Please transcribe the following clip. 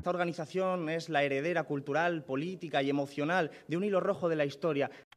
Esta organización es la heredera cultural, política y emocional de un hilo rojo de la historia.